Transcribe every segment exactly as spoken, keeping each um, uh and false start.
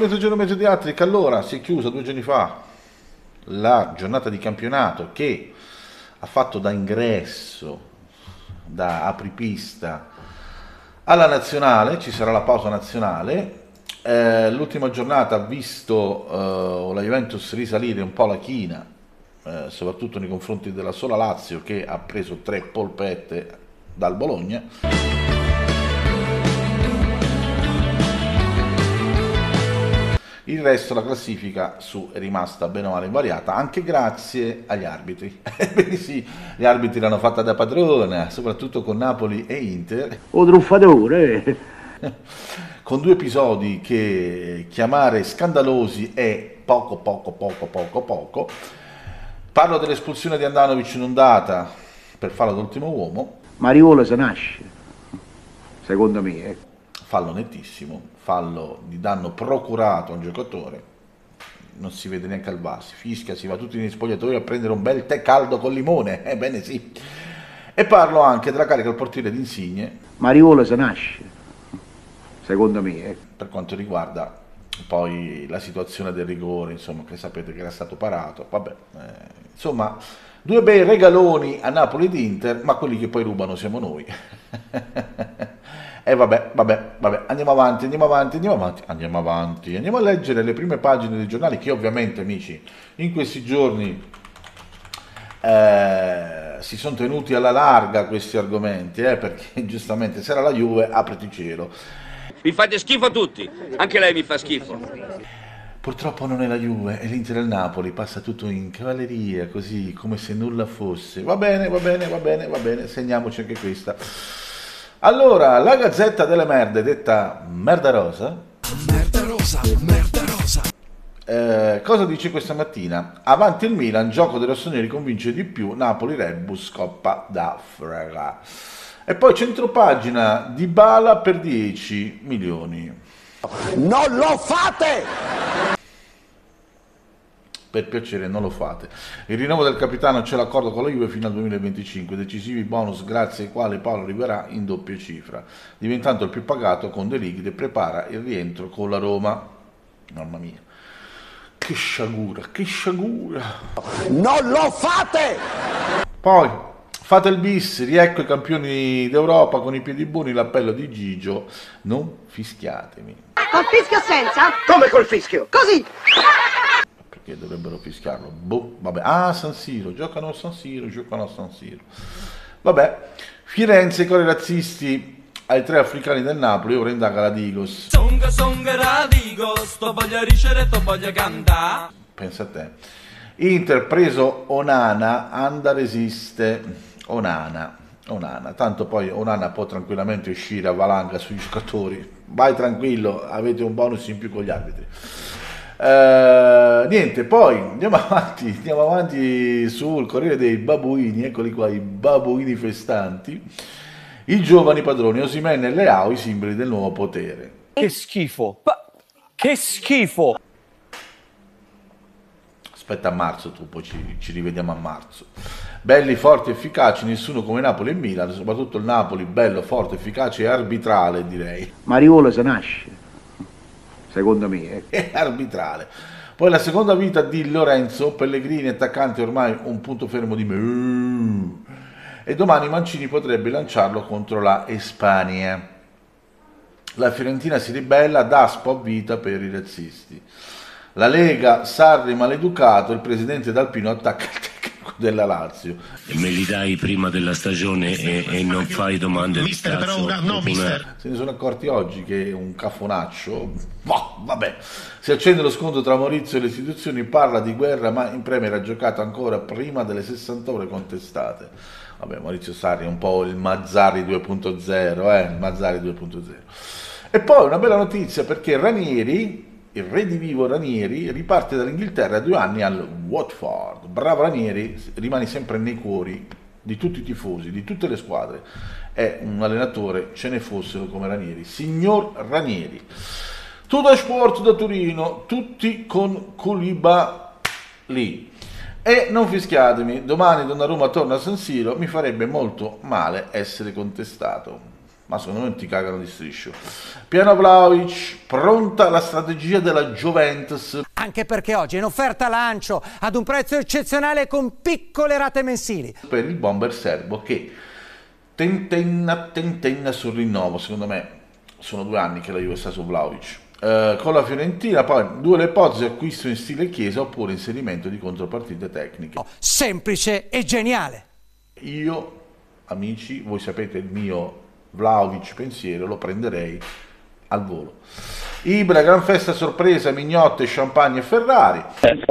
Mezzogiorno Mezzodiatrica, allora si è chiusa due giorni fa la giornata di campionato che ha fatto da ingresso, da apripista alla nazionale. Ci sarà la pausa nazionale. Eh, l'ultima giornata ha visto eh, la Juventus risalire un po' la china, eh, soprattutto nei confronti della sola Lazio, che ha preso tre polpette dal Bologna. Il resto, la classifica su è rimasta bene o male invariata, anche grazie agli arbitri. Ebbene sì, gli arbitri l'hanno fatta da padrona, soprattutto con Napoli e Inter. O truffatore! Con due episodi che chiamare scandalosi è poco, poco, poco, poco, poco. Parlo dell'espulsione di Andanovic in ondata per fallo d'ultimo uomo. Mariolo se nasce, secondo me. Eh. Fallo nettissimo, fallo di danno procurato a un giocatore, non si vede neanche al V A R, si fischia, si va tutti negli spogliatoi a prendere un bel tè caldo con limone, ebbene sì. E parlo anche della carica al portiere di Insigne. Mariolo se nasce, secondo me. Eh. Per quanto riguarda poi la situazione del rigore, insomma, che sapete che era stato parato, vabbè, eh, insomma, due bei regaloni a Napoli ed Inter, ma quelli che poi rubano siamo noi. E eh vabbè, vabbè, vabbè, andiamo avanti, andiamo avanti, andiamo avanti, andiamo avanti, andiamo a leggere le prime pagine dei giornali, che ovviamente, amici, in questi giorni eh, si sono tenuti alla larga questi argomenti, eh, perché giustamente se era la Juve, apriti cielo. Vi fate schifo tutti, anche lei mi fa schifo. Purtroppo non è la Juve, è l'Inter e il Napoli, passa tutto in cavalleria, così, come se nulla fosse. Va bene, va bene, va bene, va bene, segniamoci anche questa. Allora, la Gazzetta delle Merde, detta Merda Rosa. Merda Rosa, Merda Rosa. Eh, cosa dice questa mattina? Avanti il Milan, gioco dei rossoneri convince di più, Napoli Rebus, Coppa da frega. E poi centropagina, Dybala per dieci milioni. Non lo fate! Per piacere, non lo fate. Il rinnovo del capitano, c'è l'accordo con la Juve fino al duemilaventicinque, decisivi bonus grazie ai quali Paolo arriverà in doppia cifra, diventando il più pagato con De Ligt e prepara il rientro con la Roma. Mamma mia, che sciagura, che sciagura. Non lo fate! Poi, fate il bis, riecco i campioni d'Europa con i piedi buoni, l'appello di Gigio, non fischiatemi. Col fischio senza? Come col fischio? Così! Che dovrebbero fischiarlo, boh, vabbè, ah, San Siro, giocano a San Siro, giocano a San Siro, vabbè. Firenze, i cori razzisti ai tre africani del Napoli, ora indaga la Digos. Songa songa la Digos, to voglio ricere, to voglio cantare. Pensa a te. Inter preso Onana, anda resiste, Onana, Onana, tanto poi Onana può tranquillamente uscire a valanga sui giocatori, vai tranquillo, avete un bonus in più con gli arbitri. Uh, niente, poi andiamo avanti, andiamo avanti sul Corriere dei Babuini, eccoli qua i babuini festanti, i giovani padroni, Osimhen e Leao, i simboli del nuovo potere. Che schifo, che schifo. Aspetta a marzo tu, poi ci, ci rivediamo a marzo. Belli, forti, efficaci, nessuno come Napoli e Milan, soprattutto il Napoli bello, forte, efficace e arbitrale, direi. Mariolo se nasce, secondo me. Eh. È arbitrale. Poi la seconda vita di Lorenzo, Pellegrini, attaccante ormai un punto fermo di me. E domani Mancini potrebbe lanciarlo contro la Spagna. La Fiorentina si ribella, Daspo a vita per i razzisti. La Lega, Sarri maleducato, il presidente D'Alpino attacca il tecnico della Lazio. Me li dai prima della stagione e, e non fai domande di mister, cazzo. però, no, mister. Se ne sono accorti oggi che è un cafonaccio. Boh, vabbè. Si accende lo scontro tra Maurizio e le istituzioni, parla di guerra, ma in Premier ha giocato ancora prima delle sessanta ore contestate. Vabbè, Maurizio Sarri è un po' il Mazzarri due punto zero, eh, il Mazzarri due punto zero. E poi una bella notizia, perché Ranieri, il redivivo Ranieri, riparte dall'Inghilterra due anni al Watford. Bravo Ranieri, rimani sempre nei cuori di tutti i tifosi, di tutte le squadre. È un allenatore, ce ne fossero come Ranieri. Signor Ranieri. Tutto Sport da Torino, tutti con Koulibaly. E non fischiatemi, domani Donnarumma torna a San Siro, mi farebbe molto male essere contestato. ma secondo me non ti cagano di striscio. Piano Vlahovic, pronta la strategia della Juventus. Anche perché oggi è in offerta lancio ad un prezzo eccezionale con piccole rate mensili. Per il bomber serbo che tentenna tentenna sul rinnovo, secondo me sono due anni che la Juve sta su Vlahovic. Uh, con la Fiorentina, poi due le ipotesi: acquisto in stile Chiesa oppure inserimento di contropartite tecniche. Oh, semplice e geniale. Io, amici, voi sapete il mio Vlahovic pensiero, lo prenderei al volo. Ibra, gran festa sorpresa, mignotte, champagne e Ferrari.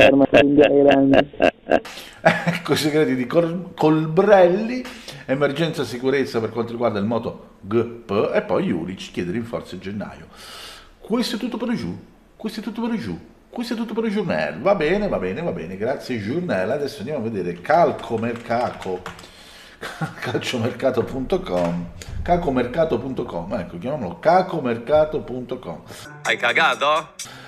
Ecco i segreti di Col Colbrelli. Emergenza sicurezza per quanto riguarda il Moto G P, e poi Juric chiede rinforzi a gennaio. Questo è tutto per giù, questo è tutto per giù, questo è tutto per il giornale. Va bene, va bene, va bene, grazie giornale. Adesso andiamo a vedere calcomercato, calciomercato punto com, cacomercato punto com, ecco, chiamiamolo cacomercato punto com. Hai cagato?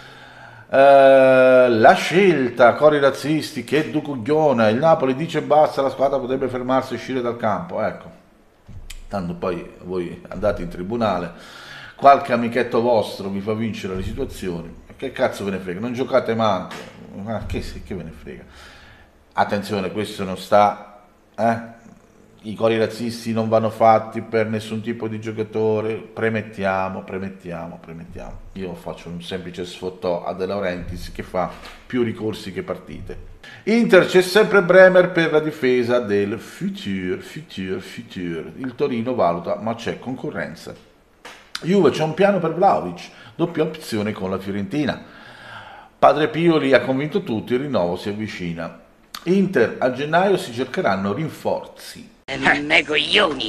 Uh, la scelta, cori razzisti, che ducugliona, il Napoli dice basta, la squadra potrebbe fermarsi e uscire dal campo, ecco, tanto poi voi andate in tribunale, qualche amichetto vostro vi fa vincere le situazioni, che cazzo ve ne frega, non giocate manco, ma che, che ve ne frega. Attenzione, questo non sta, eh? I cori razzisti non vanno fatti per nessun tipo di giocatore, premettiamo, premettiamo, premettiamo. Io faccio un semplice sfottò a De Laurentiis che fa più ricorsi che partite. Inter, c'è sempre Bremer per la difesa del Futur, Futur, Futur. Il Torino valuta, ma c'è concorrenza. Juve, c'è un piano per Vlahovic, doppia opzione con la Fiorentina. Padre Pioli ha convinto tutti, il rinnovo si avvicina. Inter, a gennaio si cercheranno rinforzi. Me coglioni.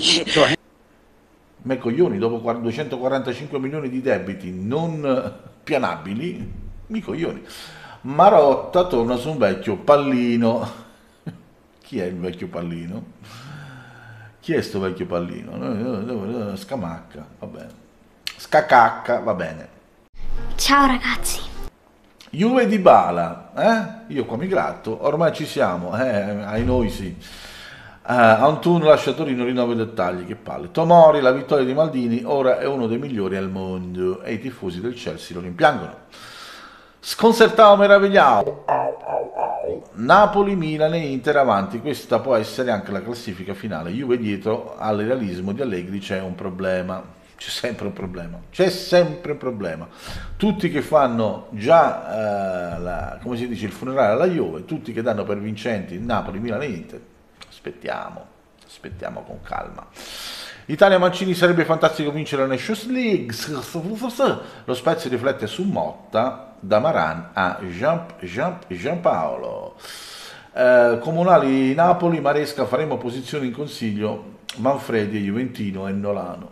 Me coglioni, dopo duecentoquarantacinque milioni di debiti non pianabili, mi coglioni. Marotta torna su un vecchio pallino. Chi è il vecchio pallino? Chi è sto vecchio pallino? Scamacca, va bene. Scacacca, va bene. Ciao ragazzi. Juve Dybala, eh? Io qua mi gratto, ormai ci siamo, eh? Ai noi sì. Uh, Antun lascia Torino, rinnova i dettagli, che palle. Tomori, la vittoria di Maldini, ora è uno dei migliori al mondo e i tifosi del Chelsea lo rimpiangono. Sconcertato, meravigliato. Napoli, Milan e Inter avanti, questa può essere anche la classifica finale. Juve dietro, al realismo di Allegri c'è un problema, c'è sempre un problema, c'è sempre un problema. Tutti che fanno già, uh, la, come si dice, il funerale alla Juve, tutti che danno per vincenti Napoli, Milan e Inter. Aspettiamo, aspettiamo con calma. Italia Mancini, sarebbe fantastico vincere la Nations League. Lo Spezia riflette su Motta, da Maran a Gian, Gian, Giampaolo. Eh, Comunali Napoli, Maresca, faremo posizione in consiglio. Manfredi, Juventino e Nolano.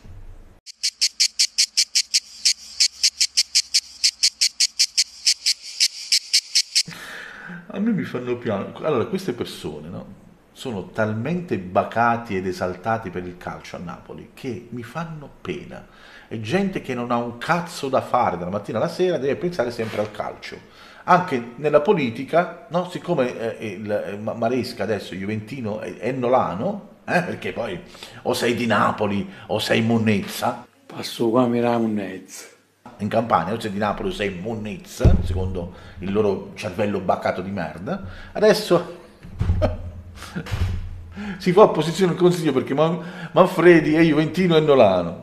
A me mi fanno piano. Allora, queste persone, no? Sono talmente bacati ed esaltati per il calcio a Napoli che mi fanno pena. È gente che non ha un cazzo da fare dalla mattina alla sera, deve pensare sempre al calcio. Anche nella politica, no? Siccome eh, il, eh, Maresca adesso Juventino è, è Nolano, eh? Perché poi o sei di Napoli o sei Monnezza. Passo qua mi la Monnezza. In Campania o sei di Napoli o sei Monnezza, secondo il loro cervello baccato di merda. Adesso si fa opposizione al consiglio perché Man Manfredi è Juventino e Nolano.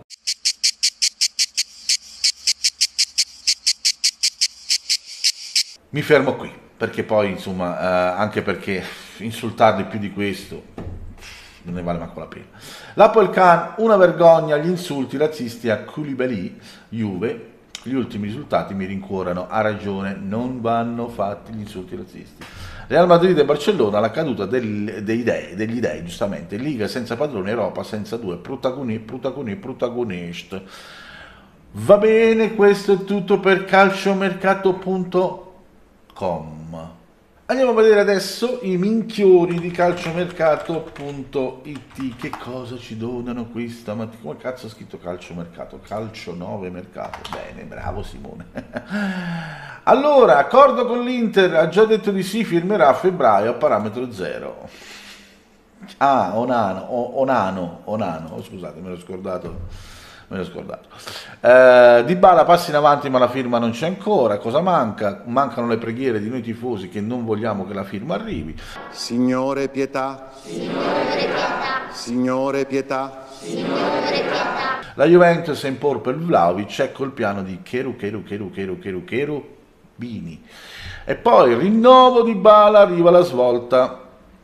Mi fermo qui perché poi insomma eh, anche perché insultarli più di questo non ne vale manco la pena. L'Apple una vergogna, gli insulti razzisti a Koulibaly. Juve, gli ultimi risultati mi rincuorano, ha ragione, non vanno fatti gli insulti razzisti. Real Madrid e Barcellona, la caduta del, dei dei, degli dei, giustamente. Liga senza padrone, Europa senza due protagoni, protagoni, protagonist. Va bene, questo è tutto per calciomercato punto com. Andiamo a vedere adesso i minchioni di calciomercato punto it. Che cosa ci donano questa mattina? Come cazzo ho scritto calciomercato? Calcio nove mercato. Bene, bravo Simone. Allora, accordo con l'Inter, ha già detto di sì, firmerà a febbraio a parametro zero. Ah, Onano, o, Onano, Onano, oh, scusate, me l'ho scordato, me l'ho scordato. Eh, Dybala passa in avanti ma la firma non c'è ancora, cosa manca? Mancano le preghiere di noi tifosi che non vogliamo che la firma arrivi. Signore pietà. Signore pietà. Signore pietà. Signore pietà. La Juventus è in porpel Vlahovic, ecco il piano di Cheru, Cheru, Cheru, Cheru, Cheru, Cheru, Bini. E poi rinnovo di Dybala, arriva la svolta.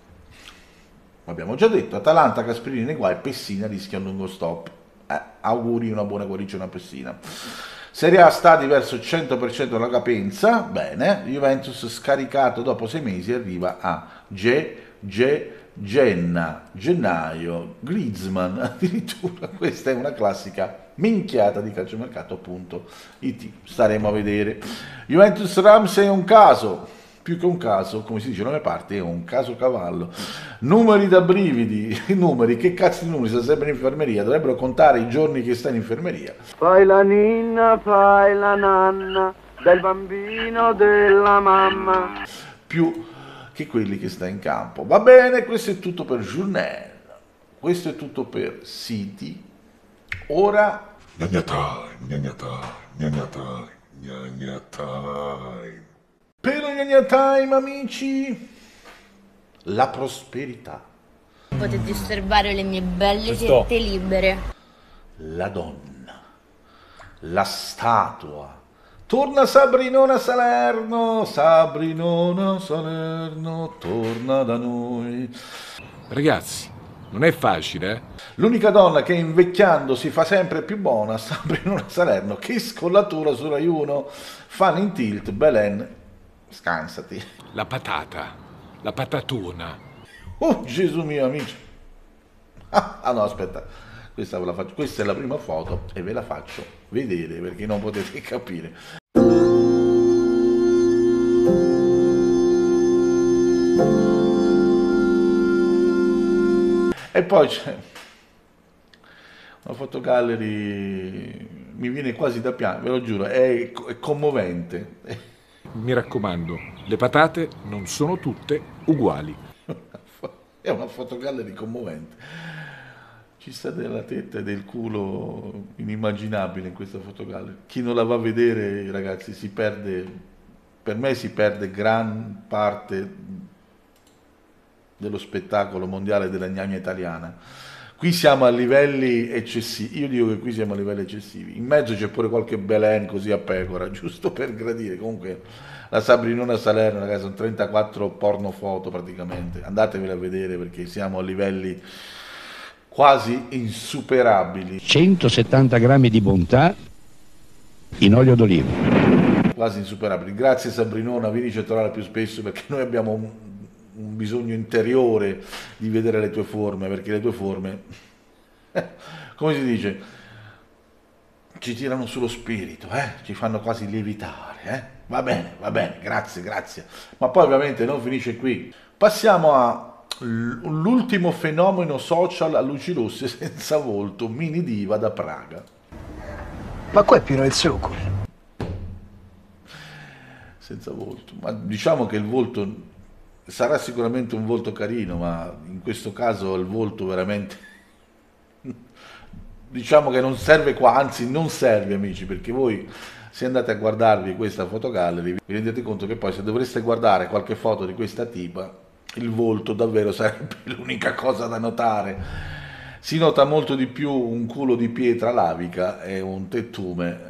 Abbiamo già detto, Atalanta, Gasperini nei guai, Pessina rischia un lungo stop. Eh, auguri, una buona guarigione a Pessina. Serie A sta verso cento per cento della capenza, bene. Juventus scaricato dopo sei mesi arriva a G, G, Genna, gennaio, Griezmann, addirittura questa è una classica minchiata di calciomercato punto it. Staremo a vedere. Juventus Ramsey è un caso. Più che un caso, come si dice nelle parti, è un caso cavallo. Numeri da brividi, numeri, che cazzo di numeri, sta sempre in infermeria, dovrebbero contare i giorni che sta in infermeria. Fai la ninna, fai la nanna, del bambino, della mamma. Più che quelli che sta in campo. Va bene, questo è tutto per Journal, questo è tutto per City. Ora... Gnagna time, gnagna time, gnagna time, gnagna time. Per il Gnagna Time, amici, la prosperità. Potete osservare le mie belle tette libere. La donna, la statua. Torna Sabrinona Salerno, Sabrinona Salerno, torna da noi. Ragazzi, non è facile, eh? L'unica donna che invecchiando si fa sempre più buona, Sabrinona Salerno, che scollatura su Rai uno, fan in tilt, Belen. Scansati. La patata, la patatona. Oh Gesù mio, amici. Ah, ah no, aspetta, questa, ve la faccio. Questa è la prima foto e ve la faccio vedere perché non potete capire. E poi c'è una fotogallery, mi viene quasi da piangere, ve lo giuro, è, è commovente. Mi raccomando, le patate non sono tutte uguali. È una fotogallery commovente. Ci sta della tetta e del culo inimmaginabile in questa fotogallery. Chi non la va a vedere, ragazzi, si perde, per me si perde gran parte dello spettacolo mondiale della gnagna italiana. Qui siamo a livelli eccessivi, io dico che qui siamo a livelli eccessivi, in mezzo c'è pure qualche Belen così a pecora, giusto per gradire. Comunque la Sabrinona Salerno, ragazzi, sono trentaquattro porno foto praticamente, andatevele a vedere perché siamo a livelli quasi insuperabili. centosettanta grammi di bontà in olio d'oliva. Quasi insuperabili, grazie Sabrinona, vieni a trovare più spesso perché noi abbiamo un... un bisogno interiore di vedere le tue forme, perché le tue forme, come si dice, ci tirano sullo spirito, eh? Ci fanno quasi lievitare, eh? Va bene, va bene, grazie, grazie. Ma poi ovviamente non finisce qui. Passiamo all'ultimo fenomeno social a luci rosse senza volto, Mini Diva da Praga. Ma qua è pieno di zucchero. Senza volto, ma diciamo che il volto... sarà sicuramente un volto carino, ma in questo caso il volto veramente, diciamo che non serve qua, anzi non serve amici, perché voi se andate a guardarvi questa fotogallery vi rendete conto che poi se dovreste guardare qualche foto di questa tipa, il volto davvero sarebbe l'unica cosa da notare. Si nota molto di più un culo di pietra lavica e un tettume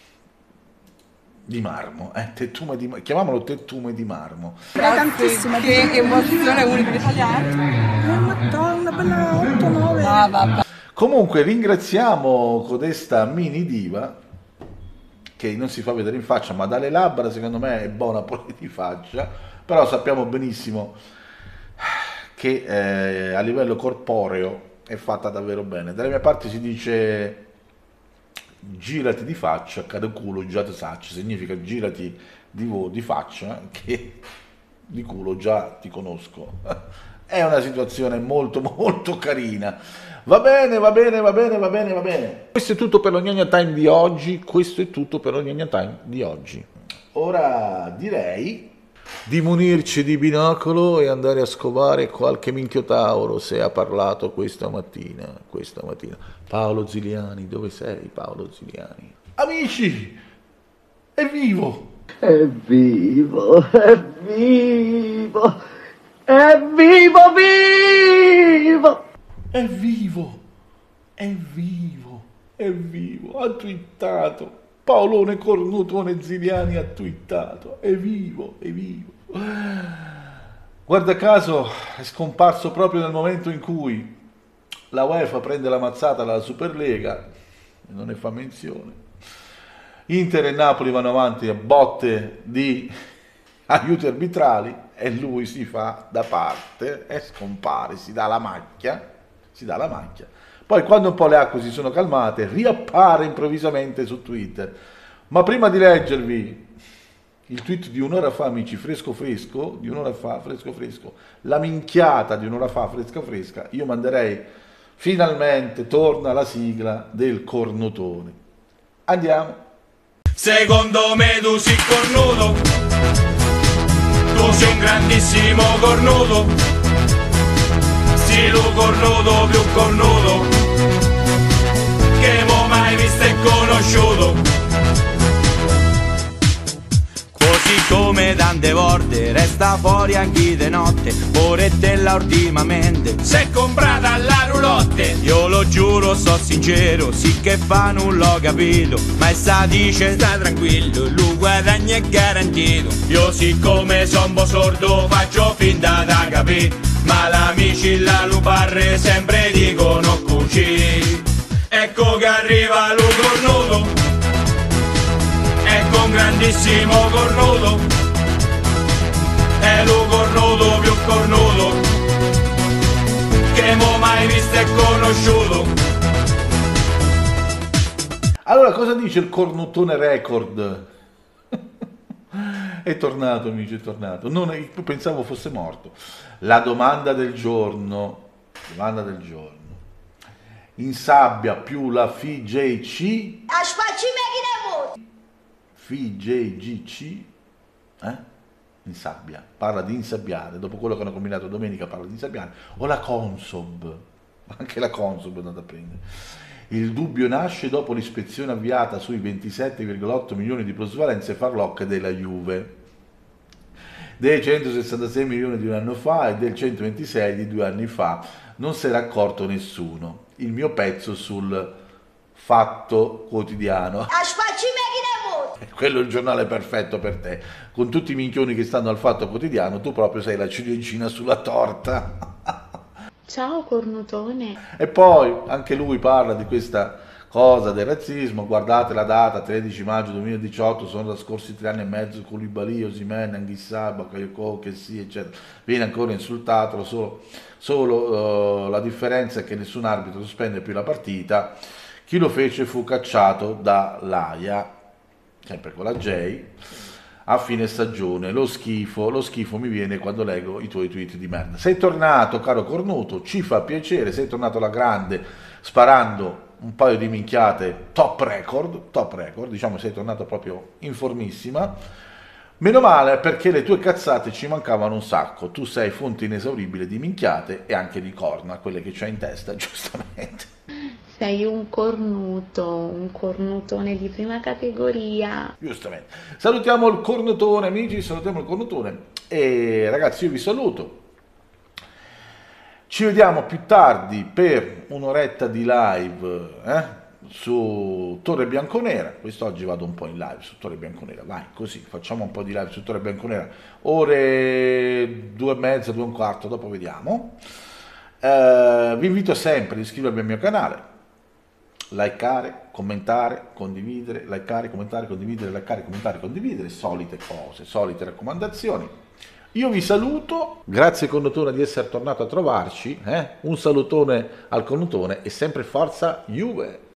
di marmo, eh, tettume di, chiamiamolo tettume di marmo. Tantissimo, che emozione unica italiana. Madonna, bella otto nove. Comunque ringraziamo codesta Mini Diva che non si fa vedere in faccia, ma dalle labbra secondo me è buona pure di faccia, però sappiamo benissimo che eh, a livello corporeo è fatta davvero bene. Dalle mie parti si dice girati di faccia, cade culo già te sacci, significa girati di, di faccia che di culo già ti conosco. È una situazione molto molto carina. Va bene, va bene, va bene, va bene, va bene. Questo è tutto per lo Gnagna Time di oggi, questo è tutto per lo Gnagna Time di oggi. Ora direi di munirci di binocolo e andare a scovare qualche minchiotauro, se ha parlato questa mattina, questa mattina. Paolo Ziliani, dove sei Paolo Ziliani? Amici, è vivo! È vivo, è vivo, è vivo, vivo! È vivo, è vivo, è vivo, ha twittato. Paolone Cornutone Ziliani ha twittato, è vivo, è vivo. Guarda caso è scomparso proprio nel momento in cui la UEFA prende la mazzata dalla Superlega, non ne fa menzione. Inter e Napoli vanno avanti a botte di aiuti arbitrali e lui si fa da parte e scompare, si dà la macchia, si dà la macchia. Poi quando un po' le acque si sono calmate riappare improvvisamente su Twitter. Ma prima di leggervi il tweet di un'ora fa, amici, fresco fresco, di un'ora fa, fresco fresco, la minchiata di un'ora fa, fresca fresca, io manderei finalmente, torna la sigla del cornutone. Andiamo. Secondo me tu sei cornuto, tu sei un grandissimo cornuto, sei lo cornuto più cornuto, che mo mai visto e conosciuto. Così come tante volte resta fuori anche di notte, ore della ultimamente si è comprata la roulotte. Io lo giuro, so sincero, sì che fa non l'ho capito, ma essa dice sta tranquillo, lui guadagno è garantito. Io siccome son un po' sordo faccio finta da capire, ma l'amici la luparre sempre dicono cucì. Ecco che arriva lo cornuto, ecco un grandissimo cornuto, è lo cornuto più cornuto, che mo mai visto e conosciuto. Allora cosa dice il cornutone record? È tornato, amici, è tornato. Non è, pensavo fosse morto. La domanda del giorno, domanda del giorno. In sabbia più la F J C, F J G C, eh? In sabbia, parla di insabbiare, dopo quello che hanno combinato domenica parla di insabbiare, o la Consob, anche la Consob è andata a prendere. Il dubbio nasce dopo l'ispezione avviata sui ventisette virgola otto milioni di plusvalenze farlocche della Juve, dei centosessantasei milioni di un anno fa e del centoventisei di due anni fa. Non si era accorto nessuno. Il mio pezzo sul Fatto Quotidiano. Quello è il giornale perfetto per te. Con tutti i minchioni che stanno al Fatto Quotidiano, tu proprio sei la ciliegina sulla torta. Ciao cornutone. E poi anche lui parla di questa cosa del razzismo. Guardate la data, tredici maggio duemiladiciotto, sono trascorsi tre anni e mezzo, Koulibaly, Osimhen, Anghissà, Bakayoko, che sì, eccetera. Viene ancora insultato, solo, solo uh, la differenza è che nessun arbitro sospende più la partita. Chi lo fece fu cacciato da l'Aia, sempre con la J, a fine stagione. Lo schifo, lo schifo mi viene quando leggo i tuoi tweet di merda. Sei tornato, caro cornuto, ci fa piacere, sei tornato alla grande, sparando un paio di minchiate top record, top record, diciamo sei tornato proprio in formissima. Meno male, perché le tue cazzate ci mancavano un sacco. Tu sei fonte inesauribile di minchiate e anche di corna, quelle che c'hai in testa, giustamente. Sei un cornuto, un cornutone di prima categoria. Giustamente. Salutiamo il cornutone, amici, salutiamo il cornutone. E ragazzi, io vi saluto. Ci vediamo più tardi per un'oretta di live eh, su Torre Bianconera. Quest'oggi vado un po' in live su Torre Bianconera. Vai, così, facciamo un po' di live su Torre Bianconera. Ore due e mezza, due e un quarto, dopo vediamo. Eh, vi invito sempre ad iscrivervi al mio canale. Likeare, commentare, condividere, likeare, commentare, condividere, likeare, commentare, condividere, solite cose, solite raccomandazioni. Io vi saluto, grazie Cornutone di essere tornato a trovarci, eh? Un salutone al Cornutone e sempre forza Juve!